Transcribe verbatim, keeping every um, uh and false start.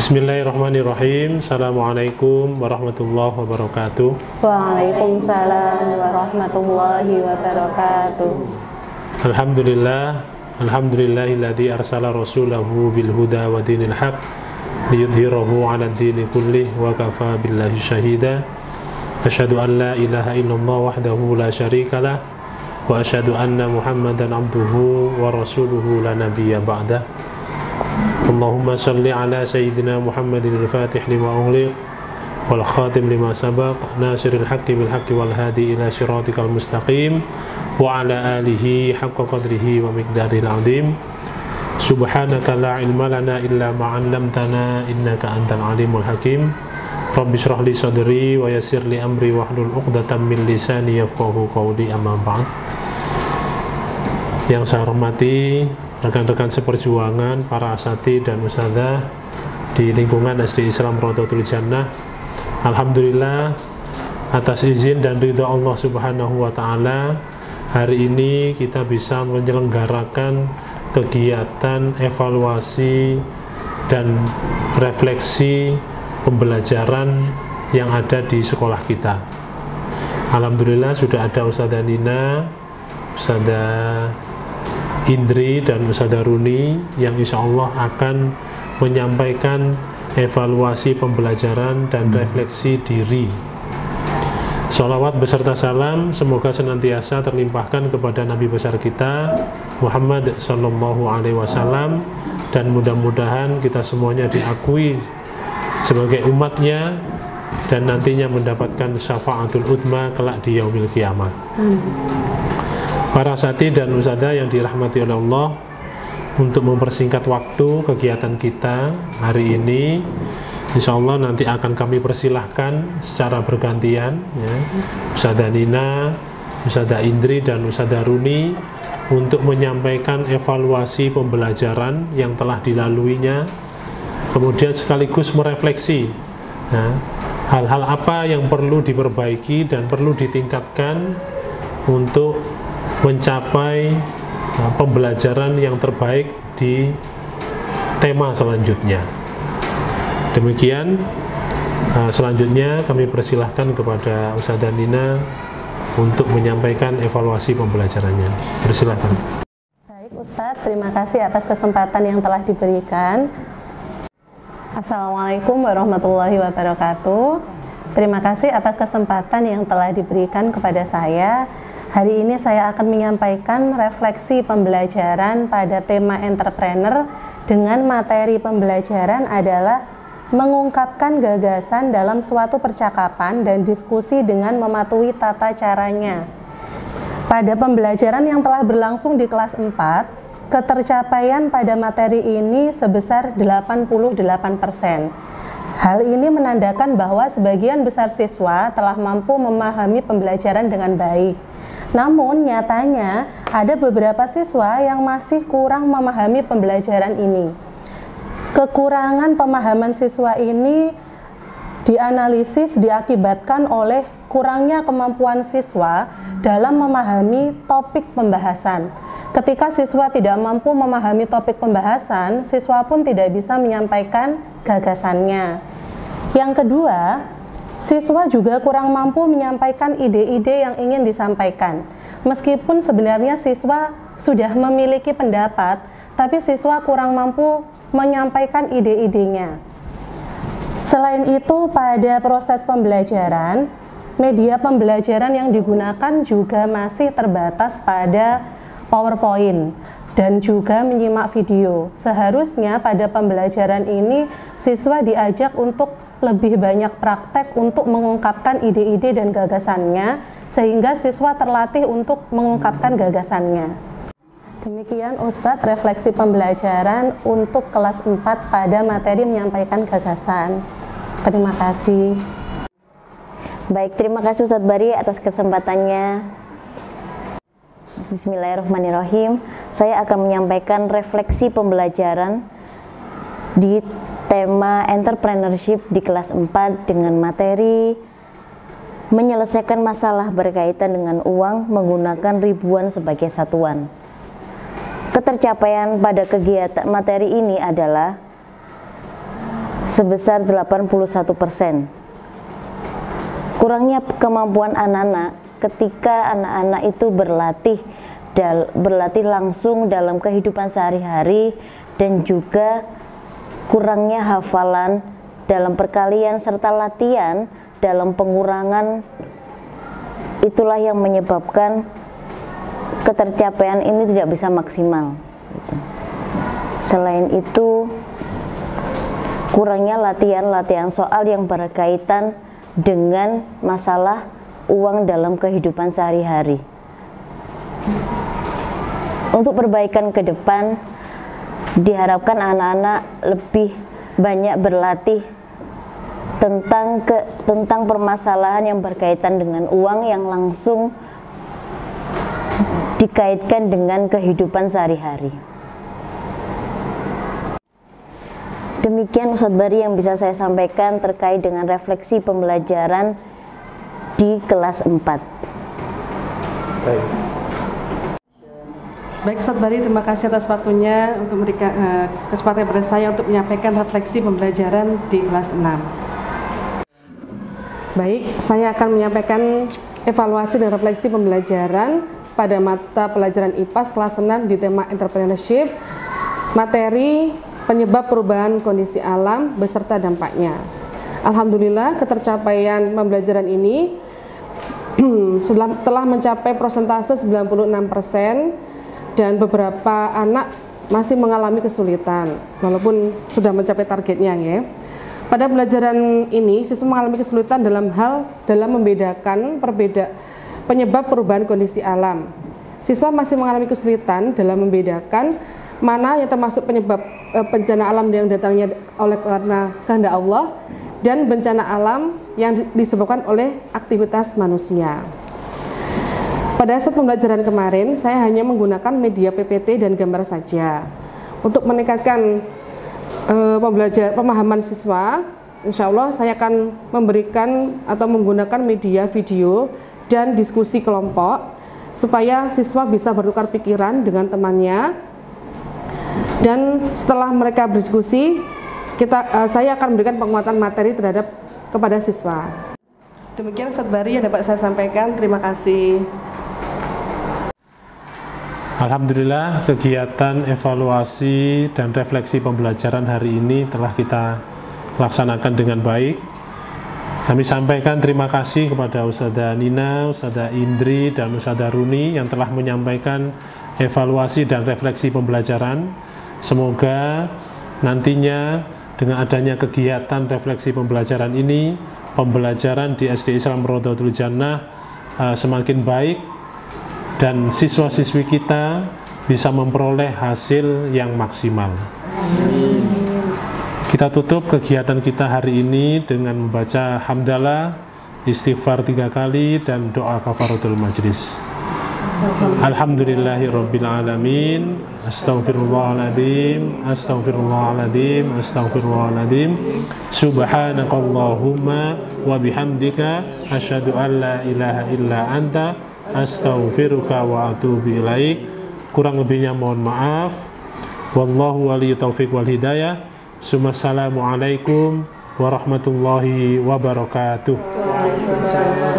Bismillahirrahmanirrahim. Assalamualaikum warahmatullahi wabarakatuh. Waalaikumsalam warahmatullahi wabarakatuh. Alhamdulillah, alhamdulillahilladzi arsala rasulahu bil huda wa dinil haq liyudhhirahu 'ala ad-dini kullih wa kafa billahi syahida. Asyhadu an la ilaha illallah wahdahu la syarikalah wa asyhadu anna Muhammadan abduhu wa rasuluhu la nabiyya ba'dah. Allahumma salli ala sayyidina Muhammadin al-fatih lima ughliq wal khatim lima sabaq nasiril haqqi bil haqqi wal hadi ila siratikal mustaqim wa ala alihi haqqa qadrihi wa miqdaril azim. Subhanaka la ilma lana illa ma 'allamtana innaka antal alimul hakim. Rabbi shrah li sadri wa yassir li amri wahlul 'uqdatam min lisani yafqahu qawli, amma ba'd. Yang saya hormati rekan-rekan seperjuangan, para asatidz dan ustadzah di lingkungan S D Islam Rawdatul Jannah. Alhamdulillah, atas izin dan ridha Allah Subhanahu wa taala, hari ini kita bisa menyelenggarakan kegiatan evaluasi dan refleksi pembelajaran yang ada di sekolah kita. Alhamdulillah sudah ada Ustadzah Nina, Ustadzah Indri dan Ustadzah Runi yang insya Allah akan menyampaikan evaluasi pembelajaran dan refleksi diri. Sholawat beserta salam semoga senantiasa terlimpahkan kepada Nabi besar kita Muhammad Sallallahu Alaihi Wasallam, dan mudah-mudahan kita semuanya diakui sebagai umatnya dan nantinya mendapatkan syafaatul udzma kelak di yaumil kiamah. Para asatidz dan ustadzah yang dirahmati oleh Allah, untuk mempersingkat waktu kegiatan kita hari ini, insya Allah nanti akan kami persilahkan secara bergantian ya, Ustadzah Nina, Ustadzah Indri dan Ustadzah Runi untuk menyampaikan evaluasi pembelajaran yang telah dilaluinya, kemudian sekaligus merefleksi ya, hal-hal apa yang perlu diperbaiki dan perlu ditingkatkan untuk mencapai uh, pembelajaran yang terbaik di tema selanjutnya. Demikian, uh, selanjutnya kami persilahkan kepada Ustadzah Nina untuk menyampaikan evaluasi pembelajarannya. Persilahkan. Baik Ustadz, terima kasih atas kesempatan yang telah diberikan. Assalamualaikum warahmatullahi wabarakatuh. Terima kasih atas kesempatan yang telah diberikan kepada saya. Hari ini saya akan menyampaikan refleksi pembelajaran pada tema entrepreneur dengan materi pembelajaran adalah mengungkapkan gagasan dalam suatu percakapan dan diskusi dengan mematuhi tata caranya. Pada pembelajaran yang telah berlangsung di kelas empat, ketercapaian pada materi ini sebesar delapan puluh delapan persen. Hal ini menandakan bahwa sebagian besar siswa telah mampu memahami pembelajaran dengan baik. Namun nyatanya ada beberapa siswa yang masih kurang memahami pembelajaran ini. Kekurangan pemahaman siswa ini dianalisis diakibatkan oleh kurangnya kemampuan siswa dalam memahami topik pembahasan. Ketika siswa tidak mampu memahami topik pembahasan, siswa pun tidak bisa menyampaikan gagasannya. Yang kedua, siswa juga kurang mampu menyampaikan ide-ide yang ingin disampaikan. Meskipun sebenarnya siswa sudah memiliki pendapat, tapi siswa kurang mampu menyampaikan ide-idenya. Selain itu, pada proses pembelajaran, media pembelajaran yang digunakan juga masih terbatas pada PowerPoint dan juga menyimak video. Seharusnya pada pembelajaran ini siswa diajak untuk lebih banyak praktek untuk mengungkapkan ide-ide dan gagasannya, sehingga siswa terlatih untuk mengungkapkan gagasannya. Demikian Ustadz refleksi pembelajaran untuk kelas empat pada materi menyampaikan gagasan. Terima kasih. Baik, terima kasih Ustadz Bari atas kesempatannya. Bismillahirrahmanirrahim. Saya akan menyampaikan refleksi pembelajaran di tema entrepreneurship di kelas empat dengan materi menyelesaikan masalah berkaitan dengan uang menggunakan ribuan sebagai satuan. Ketercapaian pada kegiatan materi ini adalah sebesar delapan puluh satu persen. Kurangnya kemampuan anak-anak ketika anak-anak itu berlatih dal berlatih langsung dalam kehidupan sehari-hari, dan juga kurangnya hafalan dalam perkalian serta latihan dalam pengurangan, itulah yang menyebabkan ketercapaian ini tidak bisa maksimal. Selain itu, kurangnya latihan-latihan soal yang berkaitan dengan masalah uang dalam kehidupan sehari-hari. Untuk perbaikan ke depan, diharapkan anak-anak lebih banyak berlatih tentang ke, tentang permasalahan yang berkaitan dengan uang yang langsung dikaitkan dengan kehidupan sehari-hari. Demikian Ustadz Bari yang bisa saya sampaikan terkait dengan refleksi pembelajaran di kelas empat. Baik. Baik Ustadz Bari, terima kasih atas waktunya untuk memberikan uh, kesempatan kepada saya untuk menyampaikan refleksi pembelajaran di kelas enam. Baik, saya akan menyampaikan evaluasi dan refleksi pembelajaran pada mata pelajaran I P A S kelas enam di tema entrepreneurship, materi penyebab perubahan kondisi alam beserta dampaknya. Alhamdulillah, ketercapaian pembelajaran ini telah mencapai persentase sembilan puluh enam persen, dan beberapa anak masih mengalami kesulitan walaupun sudah mencapai targetnya ya. Pada pembelajaran ini, siswa mengalami kesulitan dalam hal dalam membedakan perbeda penyebab perubahan kondisi alam. Siswa masih mengalami kesulitan dalam membedakan mana yang termasuk penyebab e, bencana alam yang datangnya oleh karena kehendak Allah, dan bencana alam yang disebabkan oleh aktivitas manusia. Pada saat pembelajaran kemarin, saya hanya menggunakan media P P T dan gambar saja. Untuk meningkatkan e, pembelajar pemahaman siswa, insya Allah saya akan memberikan atau menggunakan media video dan diskusi kelompok supaya siswa bisa bertukar pikiran dengan temannya. Dan setelah mereka berdiskusi, kita, uh, saya akan memberikan penguatan materi terhadap kepada siswa. Demikian Ustadz Bari yang dapat saya sampaikan. Terima kasih. Alhamdulillah, kegiatan evaluasi dan refleksi pembelajaran hari ini telah kita laksanakan dengan baik. Kami sampaikan terima kasih kepada Ustadzah Nina, Ustadzah Indri, dan Ustadzah Runi yang telah menyampaikan evaluasi dan refleksi pembelajaran. Semoga nantinya dengan adanya kegiatan refleksi pembelajaran ini, pembelajaran di S D Islam Rodotul Jannah uh, semakin baik, dan siswa-siswi kita bisa memperoleh hasil yang maksimal. Amin. Kita tutup kegiatan kita hari ini dengan membaca hamdalah, istighfar tiga kali, dan doa kafaratul majlis. Alhamdulillahirabbil alamin, astaghfirullahaladzim, astaghfirullahaladzim, astaghfirullahaladzim, subhanakallahumma wa bihamdika, asyhadu an la ilaha illa anta, astaghfiruka wa atubu ilaik. Kurang lebihnya mohon maaf. Wallahu waliyyu taufiq wal hidayah. Assalamualaikum warahmatullahi wabarakatuh.